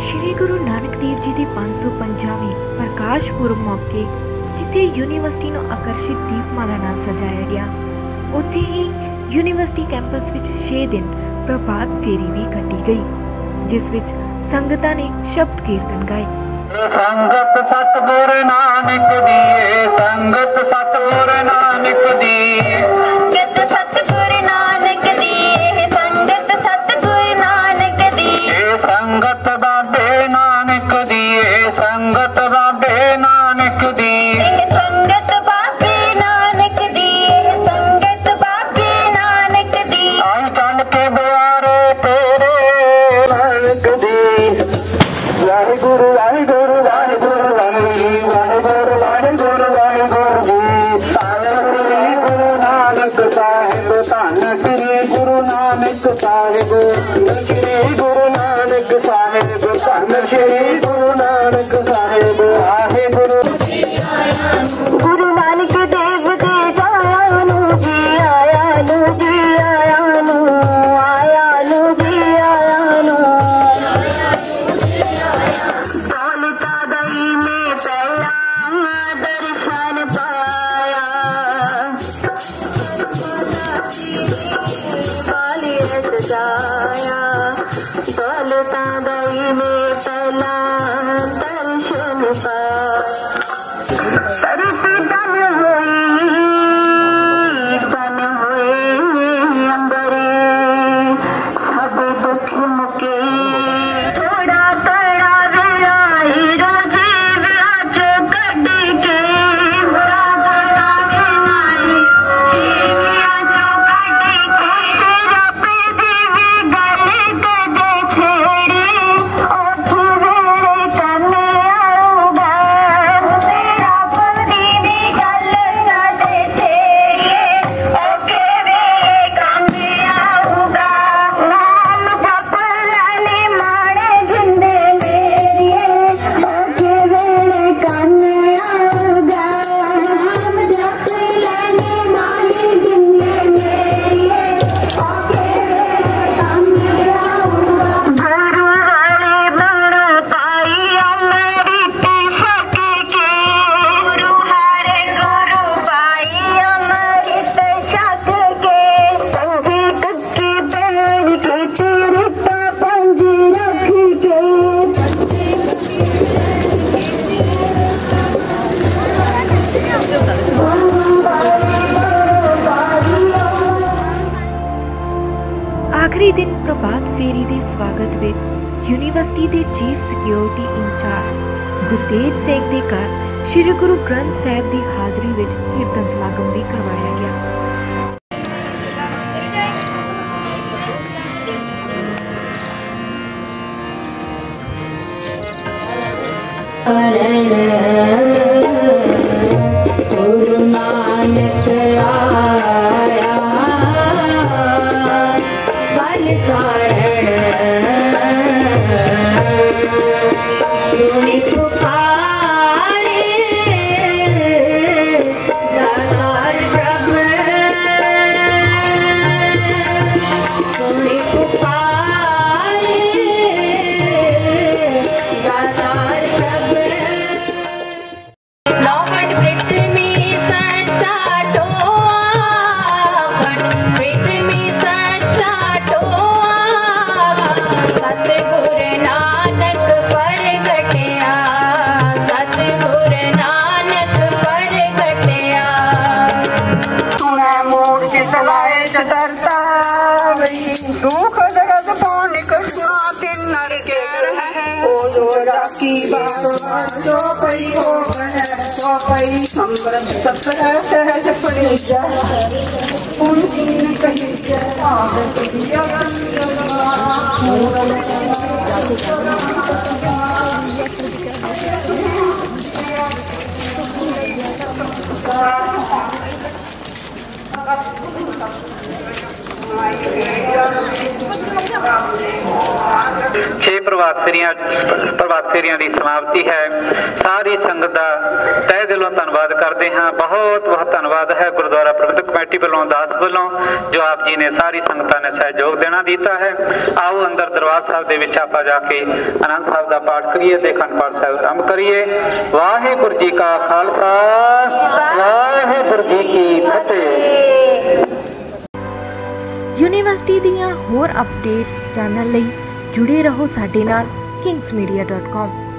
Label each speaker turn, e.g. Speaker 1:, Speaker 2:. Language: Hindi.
Speaker 1: श्री गुरु नानक देव जी के 550वें प्रकाश पुरब मौके जिथे यूनीवर्सिटी नूं आकर्षित दीपमाला नाल सजाया गया, उत्थे ही यूनीवर्सिटी कैंपस विच 6 दिन प्रभात फेरी भी कटी गई, जिस विच संगतां ने शब्द कीर्तन गाए।
Speaker 2: संगत सतगुर नानक दिए, संगत सतगुर नानक दिए,
Speaker 3: संगत सतगुर नानक दिए, संगत सतगुर नानक दिए,
Speaker 2: संगत बाबे नानक दिए, संगत बाबे नानक दिए,
Speaker 3: संगत बाबे नानक दिए, संगत बाबे नानक दिए।
Speaker 2: आई चल के द्वारे तेरे नानक दी। वाहिगुरु वाहिगुरु वाहिगुरु वाहिगुरु वाहिगुरु वाहिगुरु जी। धन श्री गुरु नानक साहिब, धन श्री गुरु नानक साहिब, श्री गुरु नानक साहिब, धन श्री गुरु नानक साहिब। वाहिगुरु
Speaker 3: गुरु नानक देव दे जाया नु जी आया नु जी आया नु, आया नु जी आया नु। दौलता दई में पहला दर्शन पाया, काली सजाया। दौलता दई में पहला दर्शन पाया। तन हुए अंबरे सब दुख मुके, थोड़ा कड़ा विराई रोजी व्याज कट के, थोड़ा कड़ा विराई व्याज कट के, तेरा पीदी गल कदे छेड़ी, ओठ वेड़े कने आऊगा, तेरा पीदी गल कदे छेड़ी, ओके वेड़े कने आऊगा। नाम जप लेने मारे जिंदे मेरिए, ओके वेड़े कने आऊगा। नाम जप लेने मारे जिंदे मेरिए, ओके वेड़े कने आऊगा। गुरु वाले बड़ो पाई अमृत छक के, गुरु हरे गुरु पाई अमृत छक के, संगी कच्ची पेड़ के तेरे पंज रख के।
Speaker 1: आखिरी दिन प्रभात फेरी के स्वागत विच यूनीवर्सिटी के chief security incharge Gurtej Singh के घर श्री गुरु ग्रंथ साहिब की हाज़री विच कीर्तन समागम भी करवाया गया।
Speaker 3: गुरु नानक आया बल कारण, सुनी पुकारे दातार प्रभु, सुनी पुकारे दातार प्रभु। लौकट पृथ्वी सच्चा टोआ, खट पृथ्वी सच्चा टोआ, सतगुर नानक परगटया, सतगुर नानक परगटया।
Speaker 2: सुने मूड चितलाए चतरता वही, दुख जगत पानी कृष्णा किन्नर के रहे, ओ जो राखी बात जो पई हो गए, तो पई अमृत सफर सहज पड़ी जा, उनकी कही जा आदत दिया।
Speaker 4: छे प्रभात फेरियां की समाप्ति है। सारी संगत का तह दिलों धन्यवाद करते हैं। बहुत बहुत धन्यवाद है गुरुद्वारा प्रबंधक कमेटी वालों, दास वालों, जो आप जी ने सारी संगतां ने सहयोग देना दिता है। आओ अंदर दरबार साहब दे विच आपां जाके आनंद साहब का पाठ करिए ते अखंड पाठ साहब आरंभ करिए। वाहिगुरू जी का खालसा, वाहिगुरू जी की फतेह।
Speaker 1: यूनिवर्सिटी दीयां होर अपडेट्स जानन लई जुड़े रहो साडे नाल kingsmedia.com।